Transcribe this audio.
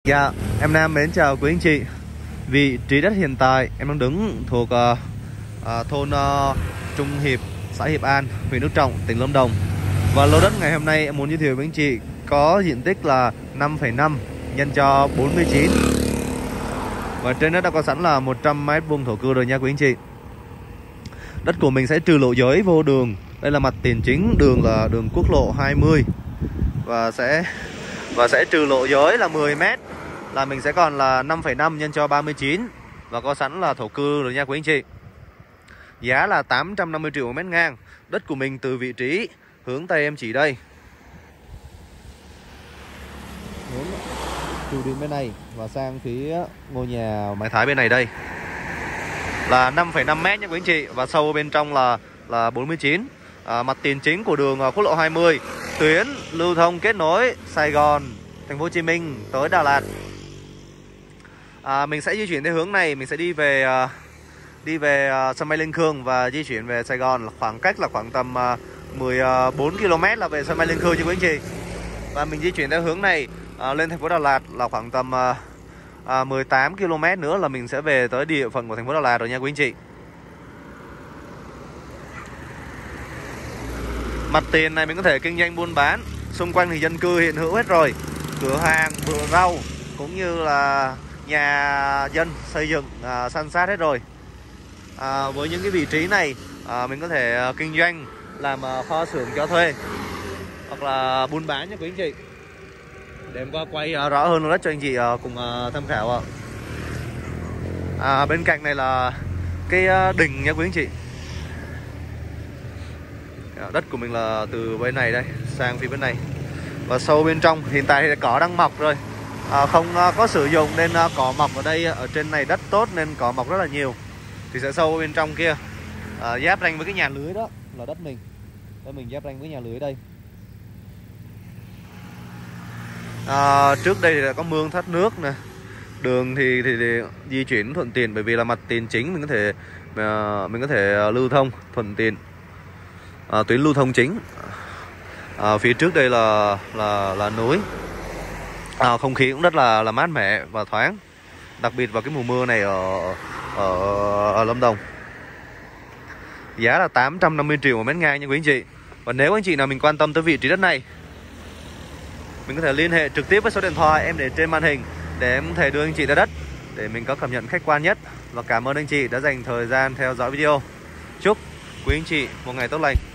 Dạ, em Nam mến chào quý anh chị. Vị trí đất hiện tại em đang đứng thuộc thôn Trung Hiệp, xã Hiệp An, huyện Đức Trọng, tỉnh Lâm Đồng. Và lô đất ngày hôm nay em muốn giới thiệu với anh chị có diện tích là 5,5 nhân cho 49. Và trên đất đã có sẵn là 100 m² thổ cư rồi nha quý anh chị. Đất của mình sẽ trừ lộ giới vô đường. Đây là mặt tiền chính, đường là đường quốc lộ 20 và sẽ trừ lộ giới là 10 m, là mình sẽ còn là 5,5 nhân cho 39 và có sẵn là thổ cư rồi nha quý anh chị. Giá là 850 triệu một mét ngang. Đất của mình từ vị trí hướng tay em chỉ đây, hướng trụ điện bên này và sang phía ngôi nhà mái Thái bên này đây là 5,5 m nha quý anh chị, và sâu bên trong là 49. Mặt tiền chính của đường quốc lộ 20, tuyến lưu thông kết nối Sài Gòn, thành phố Hồ Chí Minh tới Đà Lạt. Mình sẽ di chuyển theo hướng này, mình sẽ đi về sân bay Liên Khương và di chuyển về Sài Gòn, khoảng cách là khoảng tầm 14 km là về sân bay Liên Khương cho quý anh chị. Và mình di chuyển theo hướng này lên thành phố Đà Lạt là khoảng tầm 18 km nữa là mình sẽ về tới địa phận của thành phố Đà Lạt rồi nha quý anh chị. Mặt tiền này mình có thể kinh doanh buôn bán, xung quanh thì dân cư hiện hữu hết rồi, cửa hàng, vựa rau cũng như là nhà dân xây dựng san sát hết rồi. Với những cái vị trí này mình có thể kinh doanh, làm kho xưởng cho thuê hoặc là buôn bán nha quý anh chị. Để em qua quay rõ hơn đất cho anh chị cùng tham khảo ạ. Bên cạnh này là cái đình nha quý anh chị. Đất của mình là từ bên này đây sang phía bên này, và sâu bên trong hiện tại thì cỏ đang mọc rồi, không có sử dụng nên cỏ mọc ở đây, ở trên này đất tốt nên cỏ mọc rất là nhiều. Thì sẽ sâu bên trong kia, giáp ranh với cái nhà lưới đó là đất mình. Đây mình giáp ranh với nhà lưới đây. Trước đây thì có mương thoát nước nè, đường thì di chuyển thuận tiện bởi vì là mặt tiền chính mình có thể lưu thông thuận tiện. Tuyến lưu thông chính. Phía trước đây là núi. Không khí cũng rất là mát mẻ và thoáng, đặc biệt vào cái mùa mưa này ở Lâm Đồng. Giá là 850 triệu một mét ngang nha quý anh chị. Và nếu anh chị nào mình quan tâm tới vị trí đất này, mình có thể liên hệ trực tiếp với số điện thoại em để trên màn hình để em có thể đưa anh chị ra đất để mình có cảm nhận khách quan nhất. Và cảm ơn anh chị đã dành thời gian theo dõi video. Chúc quý anh chị một ngày tốt lành.